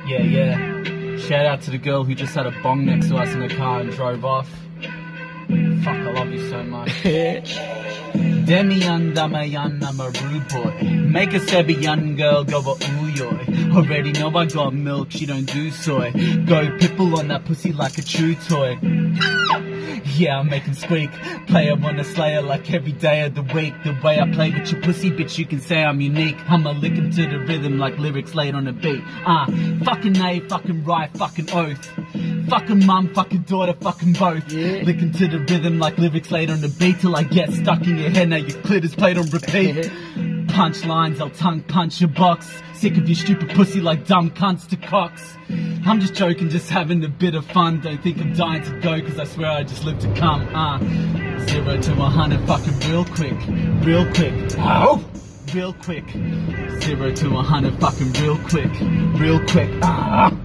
Yeah, yeah. Shout out to the girl who just had a bong next to us in the car and drove off. Fuck, I love you so much. Damian, Damian, I'm a rude boy. Make a sebby young girl go a ooh yoy. Already know I got milk, she don't do soy. Go pitbull on that pussy like a chew toy. Yeah, I'm making squeak. Player wanna slay her like every day of the week. The way I play with your pussy, bitch, you can say I'm unique. I'ma lick 'em to the rhythm like lyrics laid on a beat. Fucking A, fucking right, fucking oath. Fucking mum, fucking daughter, fucking both. Yeah. Licking to the rhythm like lyrics laid on the beat till I get stuck in your head. Now your clit is played on repeat. Punch lines, I'll tongue punch your box. Sick of your stupid pussy like dumb cunts to cocks. I'm just joking, just having a bit of fun. Don't think I'm dying to go, cause I swear I just live to come. 0 to 100 fucking real quick. Real quick. Ow! Real quick. 0 to 100 fucking real quick. Real quick.